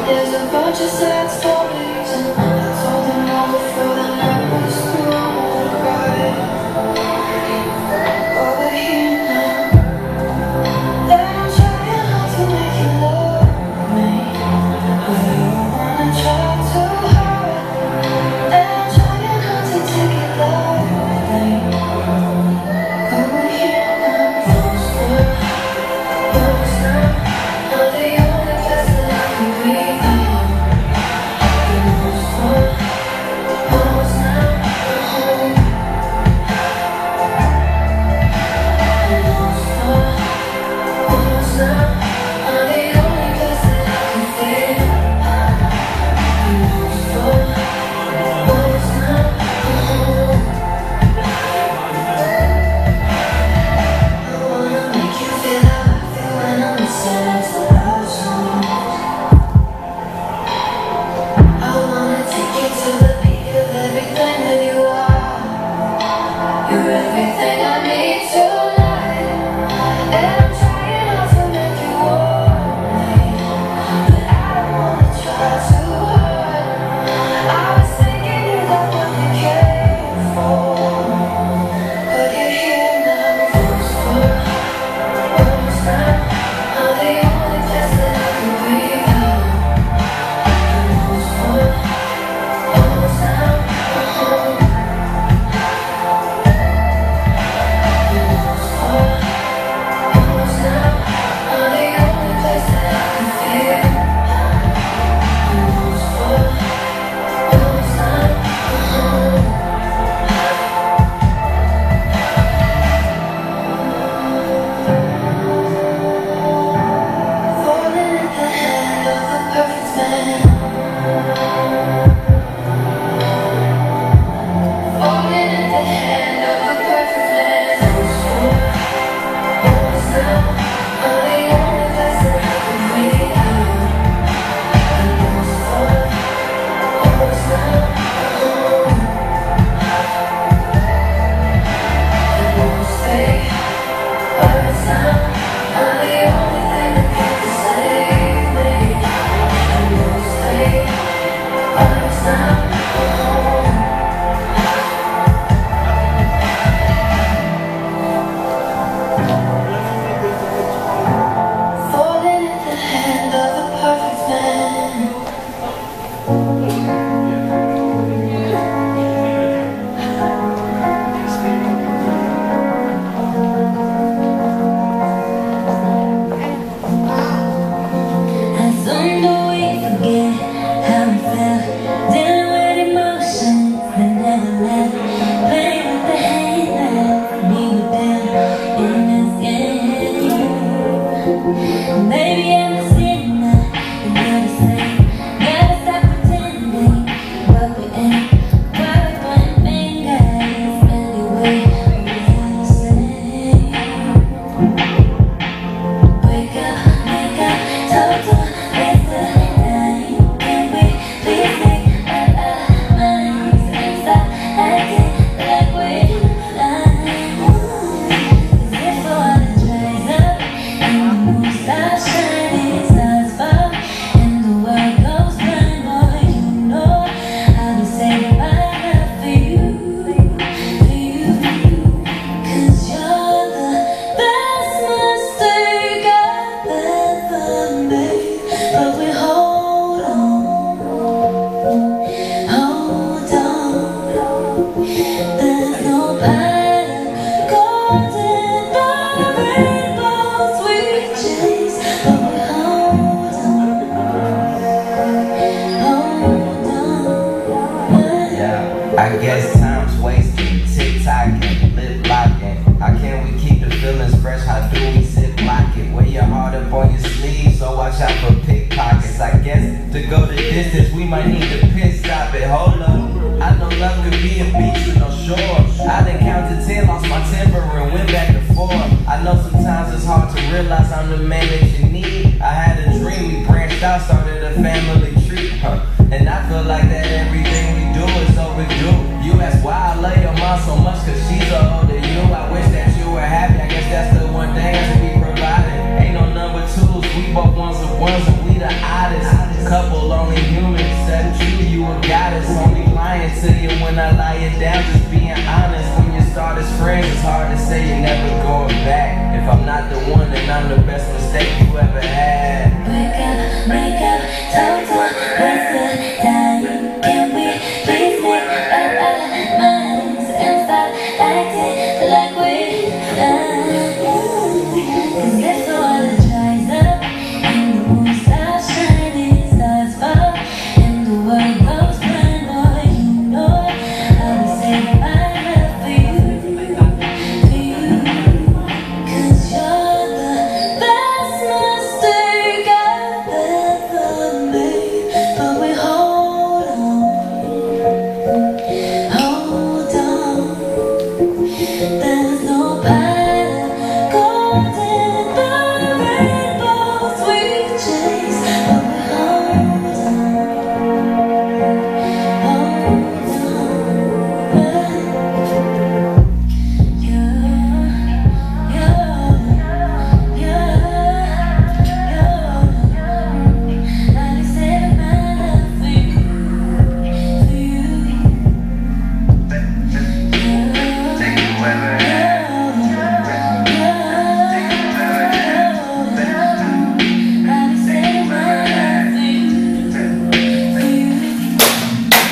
There's a bunch of sad stories, and I told them all before the night was through. I won't cry, but we're here now. And I'm trying hard to make you love me, but you don't wanna try too hard. And I'm trying hard to take it lightly, but we're here now. Those now are the only place that I can be. I guess time's wasted, tick-tocking, lip-locking. How can we keep the feelings fresh? How do we zip-lock it? Wear your heart up on your sleeve, so watch out for pickpockets. I guess to go the distance, we might need to pit stop it. Hold up, I know love could be a beach with no shore. I done counted 10, lost my temper and went back to 4. I know sometimes it's hard to realize I'm the man that you need. I had a dream, we branched out, started a family tree. And I feel like that everything we do is overdue. You ask why I love your mom so much, cause she's so older than you. I wish that you were happy, I guess that's the one thing that we provided. Ain't no number twos, we both ones of ones and we the oddest couple people, only human. Except you a goddess. Only lying to you when I lie it down. Just being honest. When you start as friends, it's hard to say you're never going back. If I'm not the one, then I'm the best mistake you ever had. Wake up, talk, waste the time. Can we please make up our minds and stop acting like we're done? 'Cause if the water dries up and the moon stops shining, stars fall and the world goes blind, boy, you know I'll be saving my love for you. 'Cause you're the best mistake I've ever made. But we hold on. There's no pot of gold in the rainbows we chase. But we hold on. I'll be saving my love for you. I'll be saving my love for you.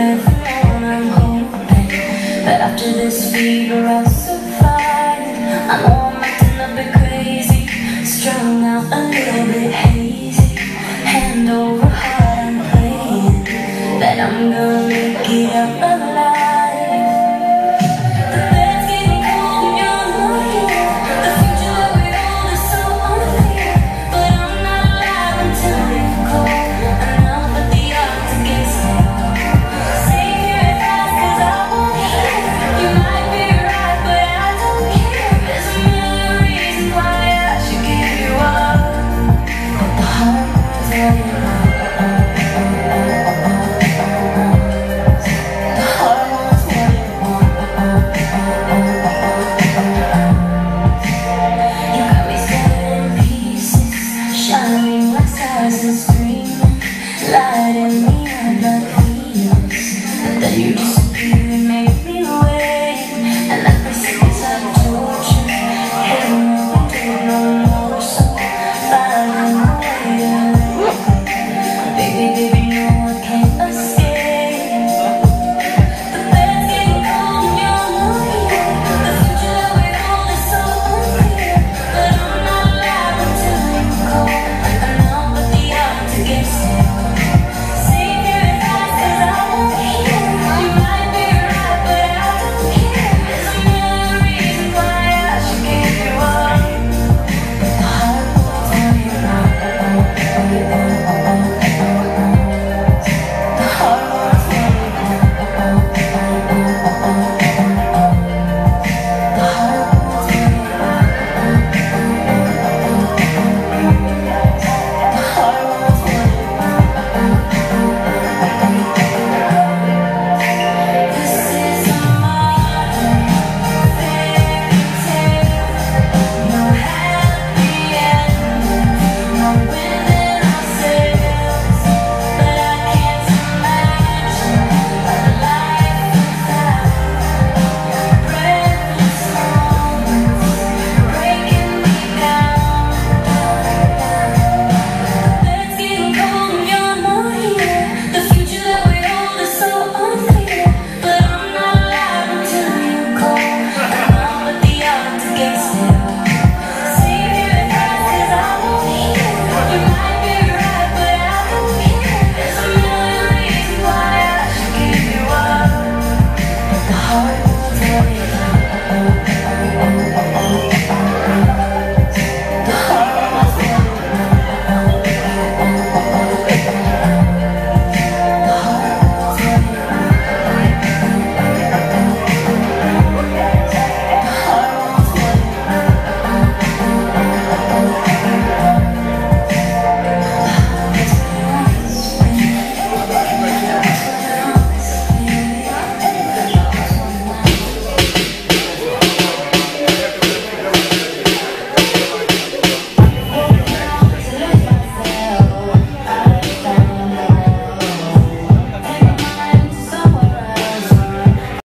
left alone, I'm hoping that after this fever I'll survive. I know I'm acting a bit crazy, strung out a little bit hazy, hand over heart I'm praying that I'm gonna make it out alive.